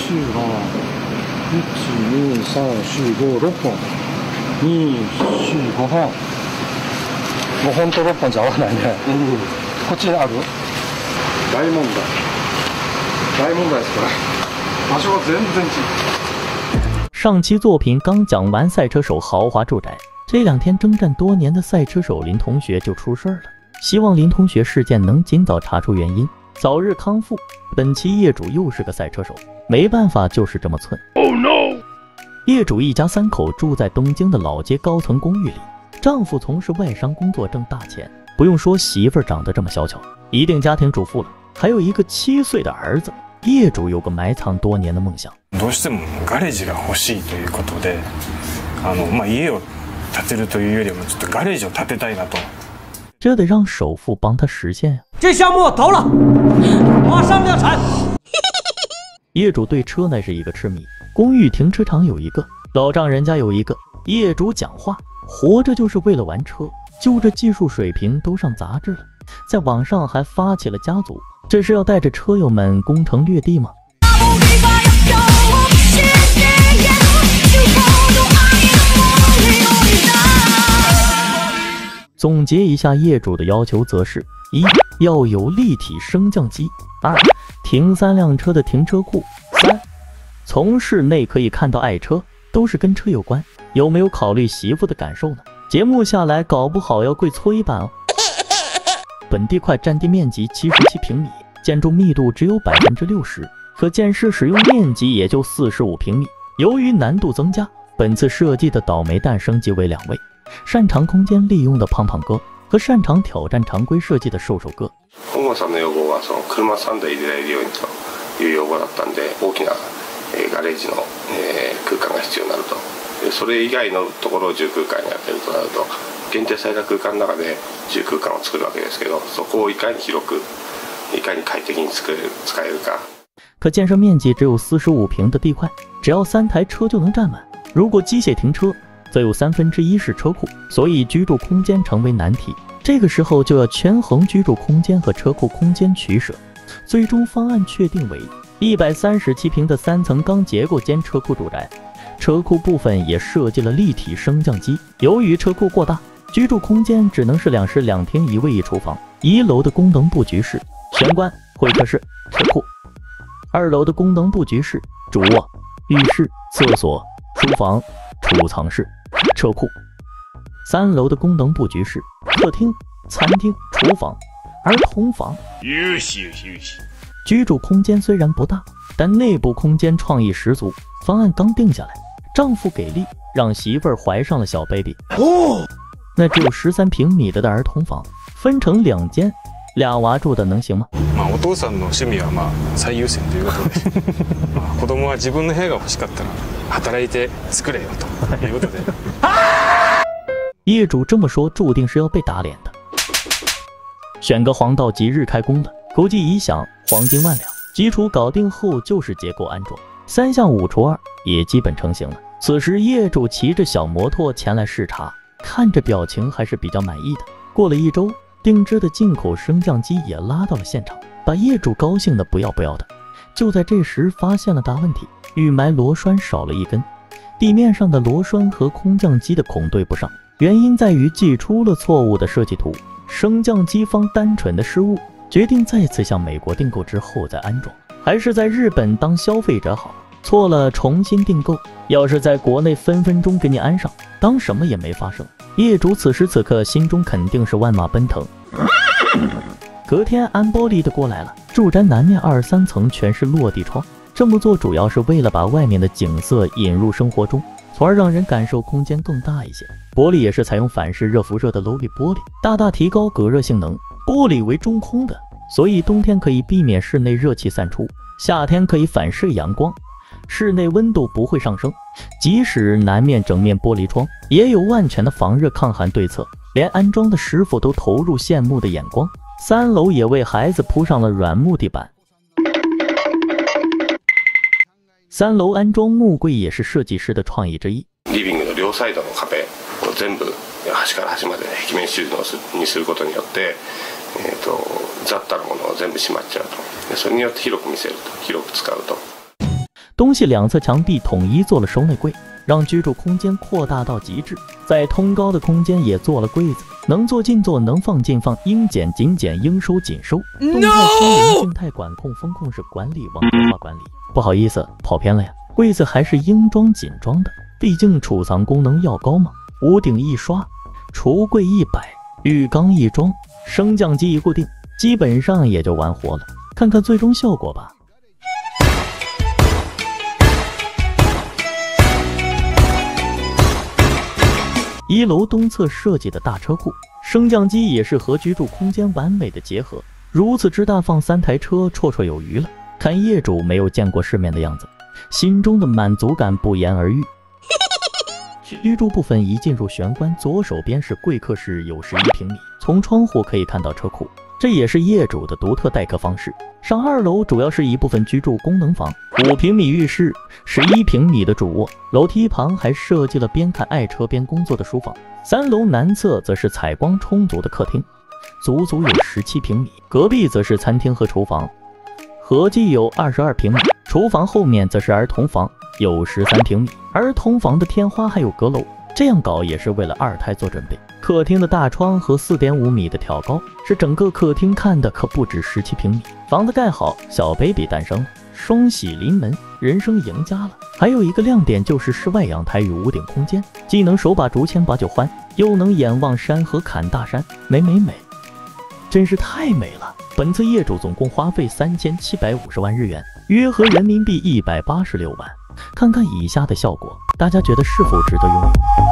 が1、2、3、4、5、6本。2、4、5本。5本と6本じゃ合わないね。こっちにある？大問題。大問題ですこれ。場所が全然違う。 上期作品刚讲完赛车手豪华住宅，这2天征战多年的赛车手林同学就出事儿了。希望林同学事件能尽早查出原因，早日康复。本期业主又是个赛车手，没办法，就是这么寸。Oh no！ 业主一家3口住在东京的老街高层公寓里，丈夫从事外商工作挣大钱，不用说媳妇儿长得这么小巧，一定家庭主妇了，还有一个7岁的儿子。业主有个埋藏多年的梦想， どうしてもガレージが欲しいということで、家を建てるというよりもちょっとガレージを建てたいなと。 这得让首付帮他实现呀。 这项目我投了，马上量产。 业主对车那是一个痴迷，公寓停车场有一个，老丈人家有一个。业主讲话，活着就是为了玩车，就这技术水平都上杂志了，在网上还发起了家族，这是要带着车友们攻城略地吗？总结一下业主的要求则是：1. 要有立体升降机； 2. 停3辆车的停车库； 3. 从室内可以看到爱车，都是跟车有关。有没有考虑媳妇的感受呢？节目下来搞不好要跪搓衣板哦。本地块占地面积77平米，建筑密度只有60%，可建设使用面积也就45平米。由于难度增加，本次设计的倒霉蛋升级为2位。擅长空间利用的胖胖哥和擅长挑战常规设计的瘦瘦哥。 本郷さんの要望はその車3台入れられるようにという要望だったんで、大きなガレージの空間が必要になると。それ以外のところを住空間に当てるとなると、限定された空間の中で住空間を作るわけですけど、そこをいかに広く、いかに快適に使えるか。 可建设面积只有45平的地块，只要3台车就能占满。如果机械停车，则有1/3是车库，所以居住空间成为难题。这个时候就要权衡居住空间和车库空间取舍，最终方案确定为137平的3层钢结构间车库住宅。车库部分也设计了立体升降机。由于车库过大，居住空间只能是2室2厅1卫1厨房。1楼的功能布局是玄关、会客室、车库；2楼的功能布局是主卧、浴室、厕所、书房、储藏室、车库；3楼的功能布局是客厅、餐厅、厨房、儿童房。居住空间虽然不大，但内部空间创意十足。方案刚定下来，丈夫给力，让媳妇儿怀上了小 baby。那只有13平米的儿童房，分成2间，2娃住的能行吗？ お父さんの趣味は最優先ということで、子供は自分の部屋が欲しかったら働いて作れよということで。 业主这么说，注定是要被打脸的。选个黄道吉日开工了，估计一响，黄金万两。基础搞定后就是结构安装，3项5除2也基本成型了。此时业主骑着小摩托前来视察，看着表情还是比较满意的。过了1周，定制的进口升降机也拉到了现场，把业主高兴的不要不要的。就在这时发现了大问题，预埋螺栓少了1根，地面上的螺栓和空降机的孔对不上，原因在于寄出了错误的设计图。升降机方单纯的失误，决定再次向美国订购之后再安装，还是在日本当消费者好。错了重新订购，要是在国内分分钟给你安上，当什么也没发生。业主此时此刻心中肯定是万马奔腾。隔天安玻璃的过来了，住宅南面2、3层全是落地窗，这么做主要是为了把外面的景色引入生活中，从而让人感受空间更大一些。玻璃也是采用反式热辐射的楼里玻璃，大大提高隔热性能。玻璃为中空的，所以冬天可以避免室内热气散出，夏天可以反射阳光，室内温度不会上升。即使南面整面玻璃窗，也有万全的防热抗寒对策，连安装的师傅都投入羡慕的眼光。3楼也为孩子铺上了软木地板。3楼安装木柜也是设计师的创意之一。 リビングの両サイドの壁を全部端から端まで壁面収納にすることによって、雑多なものを全部しまっちゃうと。それによって広く見せると、広く使うと。 东西两侧墙壁统一做了收纳柜，让居住空间扩大到极致。在通高的空间也做了柜子，能坐尽坐，能放尽放，应减尽减，应收紧收。动态清零、静态管控、风控式管理、网格化管理。不好意思，跑偏了呀。柜子还是应装紧装的，毕竟储藏功能要高嘛。屋顶一刷，橱柜一摆，浴缸一装，升降机一固定，基本上也就完活了。看看最终效果吧。一楼东侧设计的大车库，升降机也是和居住空间完美的结合，如此之大，放3台车绰绰有余了。看业主没有见过世面的样子，心中的满足感不言而喻。居住部分一进入玄关，左手边是贵客室，有11平米，从窗户可以看到车库，这也是业主的独特待客方式。上2楼主要是一部分居住功能房，5平米浴室，11平米的主卧，楼梯旁还设计了边看爱车边工作的书房。3楼南侧则是采光充足的客厅，足足有17平米，隔壁则是餐厅和厨房，合计有22平米。厨房后面则是儿童房，有13平米，儿童房的天花还有阁楼，这样搞也是为了2胎做准备。客厅的大窗和4.5米的挑高，是整个客厅看的可不止17平米。房子盖好，小 baby 诞生了，双喜临门，人生赢家了。还有一个亮点就是室外阳台与屋顶空间，既能手把竹签把酒欢，又能眼望山河砍大山，美，真是太美了。本次业主总共花费3750万日元，约合人民币186万。看看以下的效果，大家觉得是否值得拥有？